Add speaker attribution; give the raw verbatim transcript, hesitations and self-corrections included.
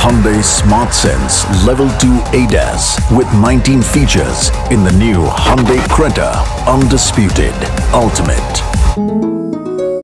Speaker 1: Hyundai SmartSense Level two A D A S with nineteen features in the new Hyundai CRETA Undisputed Ultimate.